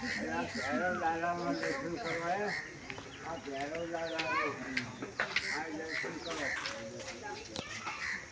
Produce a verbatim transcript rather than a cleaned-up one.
भैरव लाला में दर्शन करवाए आप भैरव लाला को आज दर्शन करो।